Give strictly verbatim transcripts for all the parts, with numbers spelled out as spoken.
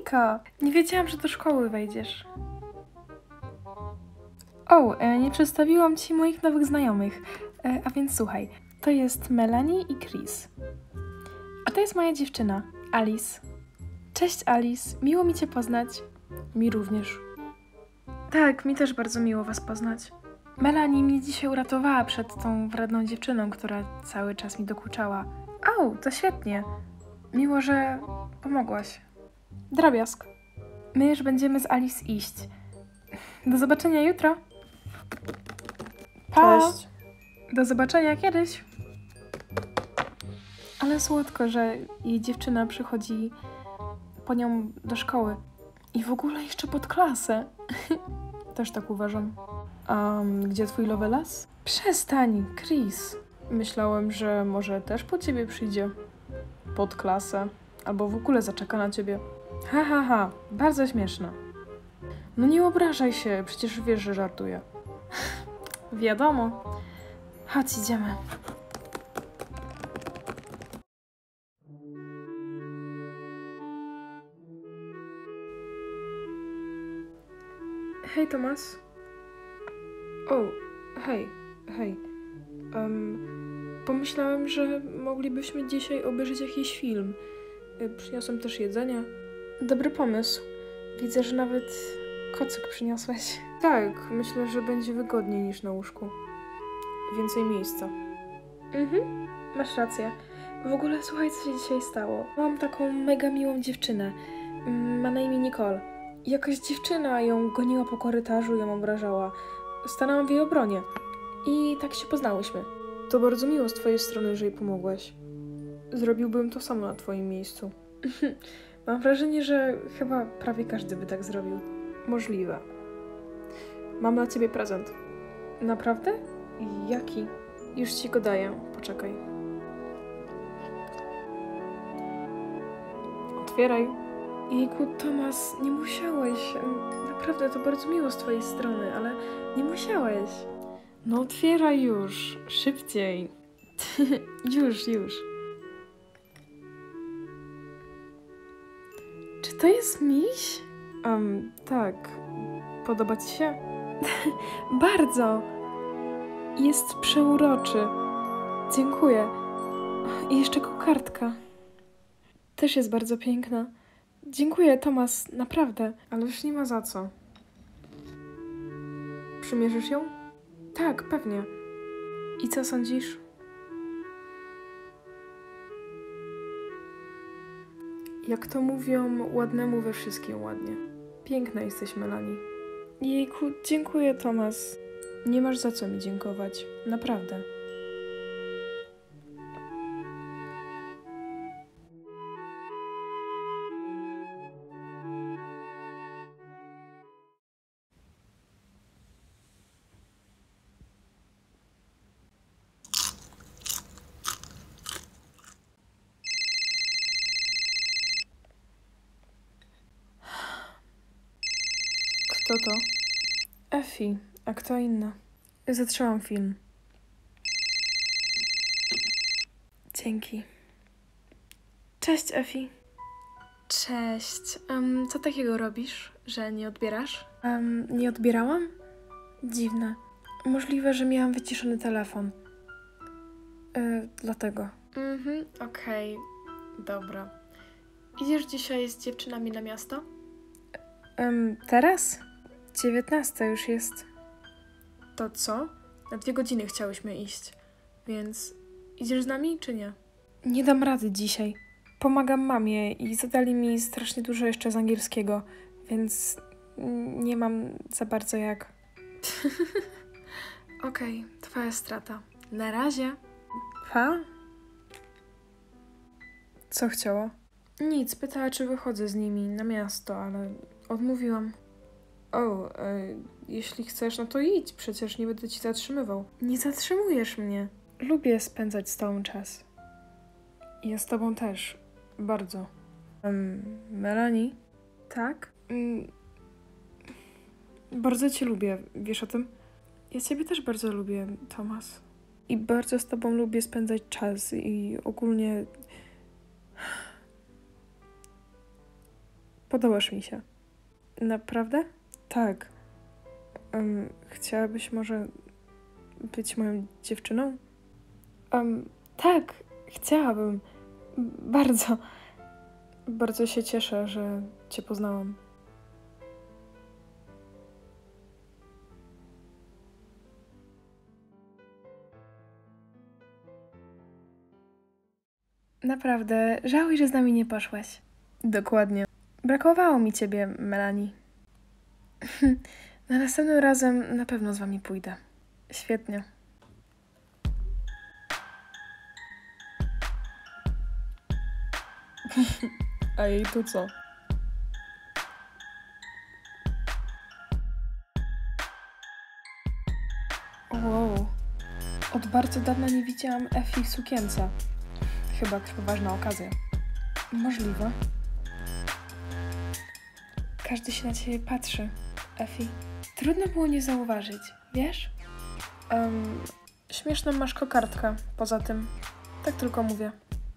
Hejka! Nie wiedziałam, że do szkoły wejdziesz. O, e, nie przedstawiłam ci moich nowych znajomych. E, a więc słuchaj, to jest Melanie i Chris. A to jest moja dziewczyna, Alice. Cześć Alice, miło mi cię poznać. Mi również. Tak, mi też bardzo miło was poznać. Melanie mnie dzisiaj uratowała przed tą wredną dziewczyną, która cały czas mi dokuczała. O, to świetnie. Miło, że pomogłaś. Drobiazg. My już będziemy z Alice iść. Do zobaczenia jutro. Pa. Cześć. Do zobaczenia kiedyś. Ale słodko, że jej dziewczyna przychodzi po nią do szkoły. I w ogóle jeszcze pod klasę. Też tak uważam. A um, gdzie twój Lovelas? Przestań, Chris. Myślałem, że może też po ciebie przyjdzie. Pod klasę. Albo w ogóle zaczeka na ciebie. Ha, ha, ha. Bardzo śmieszne. No nie obrażaj się, przecież wiesz, że żartuję. Wiadomo. Chodź, idziemy. Hej, Tomas. O, hej, hej. Um, pomyślałem, że moglibyśmy dzisiaj obejrzeć jakiś film. Przyniosłem też jedzenie. Dobry pomysł. Widzę, że nawet kocyk przyniosłeś. Tak, myślę, że będzie wygodniej niż na łóżku. Więcej miejsca. Mhm, masz rację. W ogóle słuchaj, co się dzisiaj stało. Mam taką mega miłą dziewczynę. Ma na imię Nicole. Jakaś dziewczyna ją goniła po korytarzu i ją obrażała. Stanęłam w jej obronie. I tak się poznałyśmy. To bardzo miło z twojej strony, że jej pomogłeś. Zrobiłbym to samo na twoim miejscu. Mam wrażenie, że chyba prawie każdy by tak zrobił. Możliwe. Mam dla ciebie prezent. Naprawdę? Jaki? Już ci go daję. Poczekaj. Otwieraj. Jejku, Tomas, nie musiałeś. Naprawdę, to bardzo miło z twojej strony, ale nie musiałeś. No otwieraj już. Szybciej. już, już. Czy to jest miś? Um, tak. Podoba ci się? Bardzo. Jest przeuroczy. Dziękuję. I jeszcze kokardka. Też jest bardzo piękna. Dziękuję, Tomas, naprawdę. Ale już nie ma za co. Przymierzysz ją? Tak, pewnie. I co sądzisz? Jak to mówią, ładnemu we wszystkim ładnie. Piękna jesteś, Melanie. Jejku, dziękuję, Tomas. Nie masz za co mi dziękować. Naprawdę. Kto to? Efi, a kto inna? Zatrzymam film. Dzięki. Cześć, Efi. Cześć. Um, co takiego robisz, że nie odbierasz? Um, nie odbierałam? Dziwne. Możliwe, że miałam wyciszony telefon. Yy, dlatego. Mhm, okej. Okay. Dobra. Idziesz dzisiaj z dziewczynami na miasto? Um, teraz? dziewiętnasta już jest. To co? Na dwie godziny chciałyśmy iść. Więc idziesz z nami, czy nie? Nie dam rady dzisiaj. Pomagam mamie i zadali mi strasznie dużo jeszcze z angielskiego, więc nie mam za bardzo jak. Okej, okay, twoja strata. Na razie. Pa? Co chciała? Nic, pytała, czy wychodzę z nimi na miasto, ale odmówiłam. O, e, jeśli chcesz, no to idź, przecież nie będę ci zatrzymywał. Nie zatrzymujesz mnie. Lubię spędzać z tobą czas. Ja z tobą też. Bardzo. Um, Melanie? Tak? Um, bardzo cię lubię, wiesz o tym? Ja ciebie też bardzo lubię, Tomas. I bardzo z tobą lubię spędzać czas i ogólnie... Podobasz mi się. Naprawdę? Tak. Um, chciałabyś może być moją dziewczyną? Um, tak, chciałabym. Bardzo. Bardzo się cieszę, że cię poznałam. Naprawdę, żałuj, że z nami nie poszłaś. Dokładnie. Brakowało mi ciebie, Melanie. Na następnym razem na pewno z wami pójdę. Świetnie. A jej tu co? Wow. Od bardzo dawna nie widziałam Efi w sukience. Chyba trwa ważna okazja. Możliwe. Każdy się na ciebie patrzy, Efi. Trudno było nie zauważyć, wiesz? Um, śmieszną masz kokardkę, poza tym. Tak tylko mówię.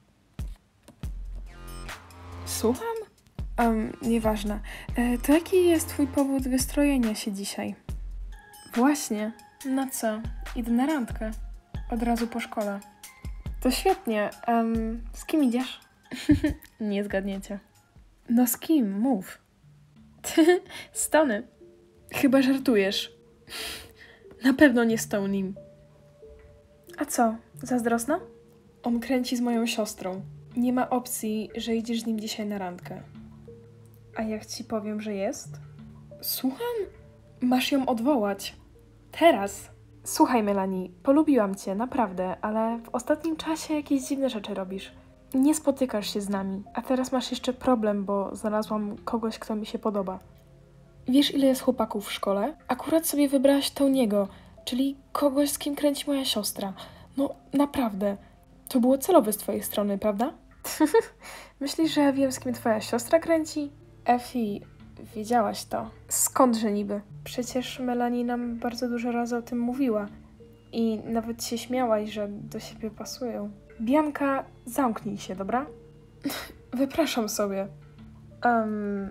Słucham? Um, nieważne. E, to jaki jest twój powód wystrojenia się dzisiaj? Właśnie. Na co? Idę na randkę. Od razu po szkole. To świetnie. Um, z kim idziesz? Nie zgadniecie. No z kim? Mów. Z Tony. Chyba żartujesz. Na pewno nie z Tonym. A co? Zazdrosna? On kręci z moją siostrą. Nie ma opcji, że idziesz z nim dzisiaj na randkę. A jak ci powiem, że jest? Słucham? Masz ją odwołać. Teraz. Słuchaj, Melanie, polubiłam cię, naprawdę, ale w ostatnim czasie jakieś dziwne rzeczy robisz. Nie spotykasz się z nami, a teraz masz jeszcze problem, bo znalazłam kogoś, kto mi się podoba. Wiesz, ile jest chłopaków w szkole? Akurat sobie wybrałaś Tony'ego, czyli kogoś, z kim kręci moja siostra. No, naprawdę. To było celowe z twojej strony, prawda? Myślisz, że ja wiem, z kim twoja siostra kręci? Efi, wiedziałaś to. Skądże niby? Przecież Melanie nam bardzo dużo razy o tym mówiła. I nawet się śmiałaś, że do siebie pasują. Bianka, zamknij się, dobra? Wypraszam sobie. Um,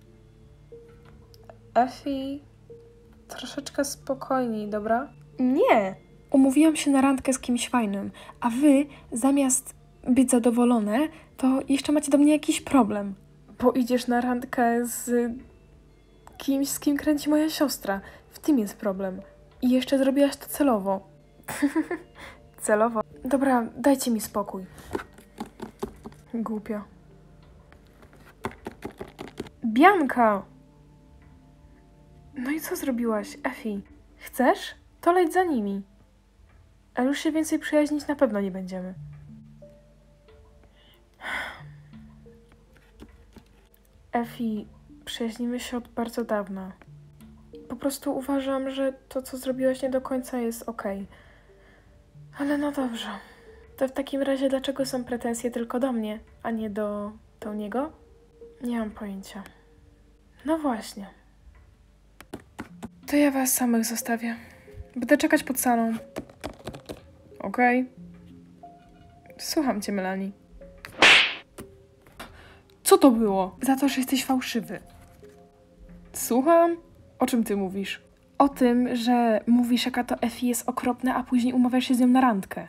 Efi, troszeczkę spokojniej, dobra? Nie! Umówiłam się na randkę z kimś fajnym, a wy, zamiast być zadowolone, to jeszcze macie do mnie jakiś problem. Bo idziesz na randkę z kimś, z kim kręci moja siostra. W tym jest problem. I jeszcze zrobiłaś to celowo. Celowo? Dobra, dajcie mi spokój. Głupio. Bianka! No i co zrobiłaś, Efi? Chcesz? To leć za nimi. Ale już się więcej przyjaźnić na pewno nie będziemy. Efi, przyjaźnimy się od bardzo dawna. Po prostu uważam, że to, co zrobiłaś, nie do końca jest okej. Ale no dobrze. To w takim razie dlaczego są pretensje tylko do mnie, a nie do Tony'ego? Nie mam pojęcia. No właśnie. To ja was samych zostawię. Będę czekać pod salą. Okej. Okay. Słucham cię, Melanie. Co to było? Za to, że jesteś fałszywy. Słucham? O czym ty mówisz? O tym, że mówisz, jaka to Efi jest okropna, a później umawiasz się z nią na randkę.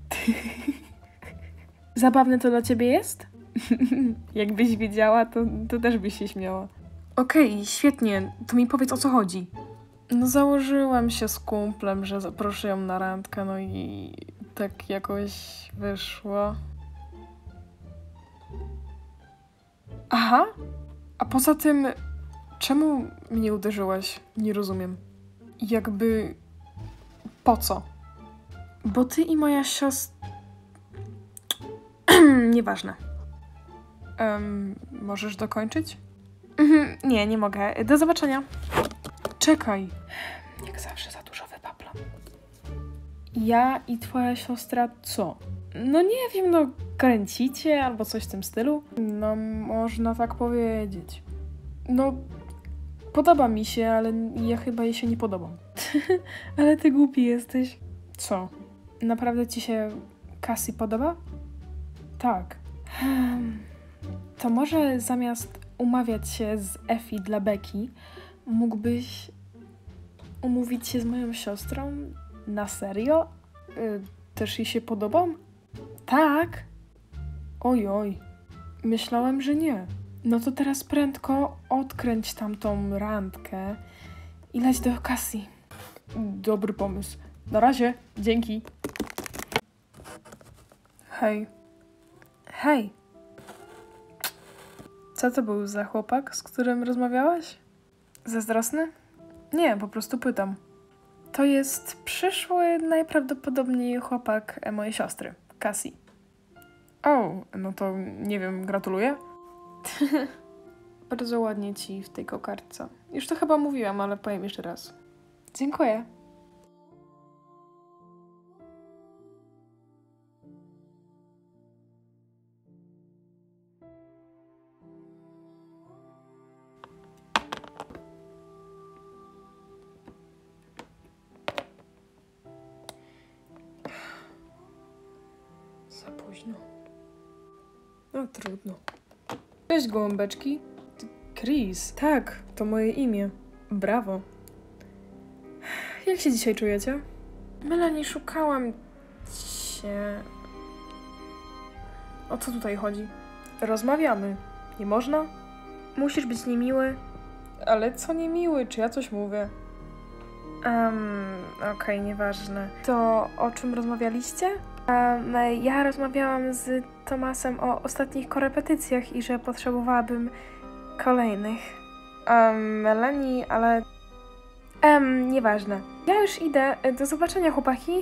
Zabawne to dla ciebie jest? Jakbyś wiedziała, to, to też byś się śmiała. Okej, okay, świetnie. To mi powiedz, o co chodzi. No założyłam się z kumplem, że zaproszę ją na randkę, no i tak jakoś wyszło. Aha, a poza tym, czemu mnie uderzyłaś? Nie rozumiem. Jakby, po co? Bo ty i moja siostra... Nieważne. Um, możesz dokończyć? Mhm, nie, nie mogę. Do zobaczenia. Czekaj. Jak zawsze za dużo wypaplam. Ja i twoja siostra co? No nie wiem, no kręcicie albo coś w tym stylu? No można tak powiedzieć. No podoba mi się, ale ja chyba jej się nie podobam. Ale ty głupi jesteś. Co? Naprawdę ci się Cassie podoba? Tak. Hmm. To może zamiast umawiać się z Efi dla Beki, mógłbyś umówić się z moją siostrą? Na serio? Y, też jej się podobam? Tak? Ojoj, myślałem, że nie. No to teraz prędko odkręć tamtą randkę i leć do Cassie. Dobry pomysł. Na razie, dzięki. Hej. Hej. Co to był za chłopak, z którym rozmawiałaś? Zazdrosny? Nie, po prostu pytam. To jest przyszły najprawdopodobniej chłopak mojej siostry, Cassie. O, no to nie wiem, gratuluję. Bardzo ładnie ci w tej kokardce. Już to chyba mówiłam, ale powiem jeszcze raz. Dziękuję. Za późno. No trudno. Cześć, gołąbeczki. Chris. Tak, to moje imię. Brawo. Jak się dzisiaj czujecie? Melanie, szukałam cię. O co tutaj chodzi? Rozmawiamy. Nie można? Musisz być niemiły. Ale co niemiły? Czy ja coś mówię? Um, okej, okay, nieważne. To o czym rozmawialiście? Um, ja rozmawiałam z Tomasem o ostatnich korepetycjach i że potrzebowałabym kolejnych. Um, Melanie, ale... Um, nieważne. Ja już idę. Do zobaczenia, chłopaki.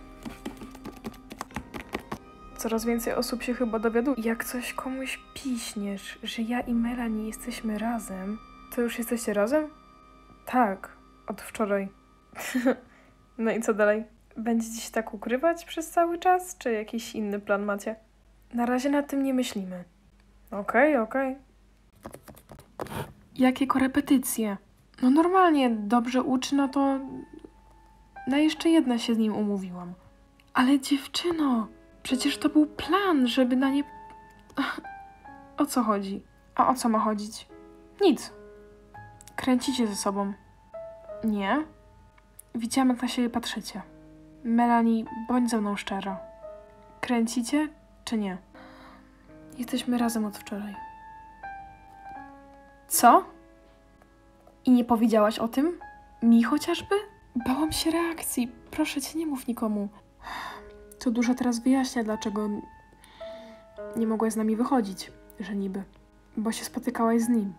Coraz więcej osób się chyba dowiaduje. Jak coś komuś piśniesz, że ja i Melanie jesteśmy razem, to już jesteście razem? Tak, od wczoraj. No i co dalej? Będziecie się tak ukrywać przez cały czas, czy jakiś inny plan macie? Na razie nad tym nie myślimy. Okej, okay, okej. Okay. Jakie korepetycje? No normalnie, dobrze uczy, no to... Na jeszcze jedne się z nim umówiłam. Ale dziewczyno, przecież to był plan, żeby na nie... O co chodzi? A o co ma chodzić? Nic. Kręcicie ze sobą. Nie? Widziałam, jak na siebie patrzycie. Melanie, bądź ze mną szczera. Kręcicie, czy nie? Jesteśmy razem od wczoraj. Co? I nie powiedziałaś o tym? Mi chociażby? Bałam się reakcji. Proszę cię, nie mów nikomu. To dużo teraz wyjaśnia, dlaczego nie mogłaś z nami wychodzić, że niby. Bo się spotykałaś z nim.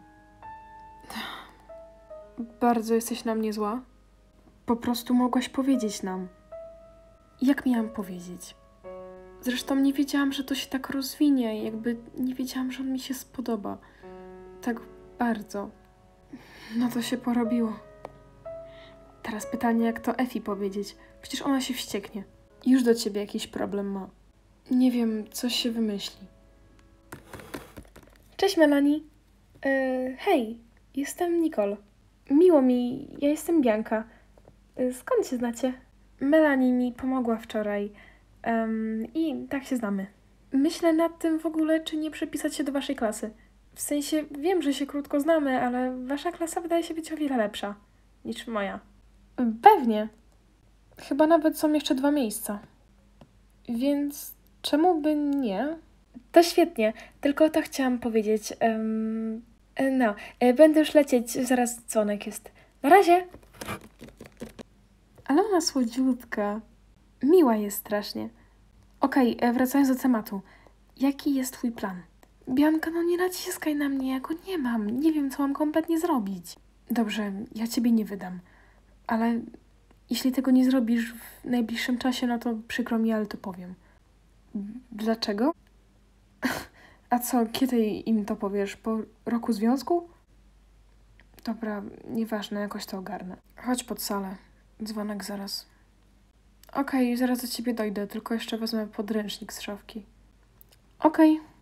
Bardzo jesteś na mnie zła? Po prostu mogłaś powiedzieć nam. Jak miałam powiedzieć? Zresztą nie wiedziałam, że to się tak rozwinie. Jakby nie wiedziałam, że on mi się spodoba. Tak bardzo. No to się porobiło. Teraz pytanie, jak to Efi powiedzieć? Przecież ona się wścieknie. Już do ciebie jakiś problem ma. Nie wiem, coś się wymyśli. Cześć, Melanie. Yy, hej, jestem Nicole. Miło mi, ja jestem Bianka. Yy, skąd się znacie? Melanie mi pomogła wczoraj um, i tak się znamy. Myślę nad tym w ogóle, czy nie przepisać się do waszej klasy. W sensie, wiem, że się krótko znamy, ale wasza klasa wydaje się być o wiele lepsza niż moja. Pewnie. Chyba nawet są jeszcze dwa miejsca. Więc czemu by nie? To świetnie, tylko to chciałam powiedzieć. Um, no, będę już lecieć, zaraz dzwonek jest. Na razie! Ale ona słodziutka. Miła jest strasznie. Okej, okay, wracając do tematu. Jaki jest twój plan? Bianka, no nie naciskaj na mnie, ja go nie mam. Nie wiem, co mam kompletnie zrobić. Dobrze, ja ciebie nie wydam. Ale jeśli tego nie zrobisz w najbliższym czasie, no to przykro mi, ale to powiem. Dlaczego? A co, kiedy im to powiesz? Po roku związku? Dobra, nieważne, jakoś to ogarnę. Chodź pod salę. Dzwonek zaraz. Okej, okay, zaraz do ciebie dojdę, tylko jeszcze wezmę podręcznik z szafki. Okej. Okay.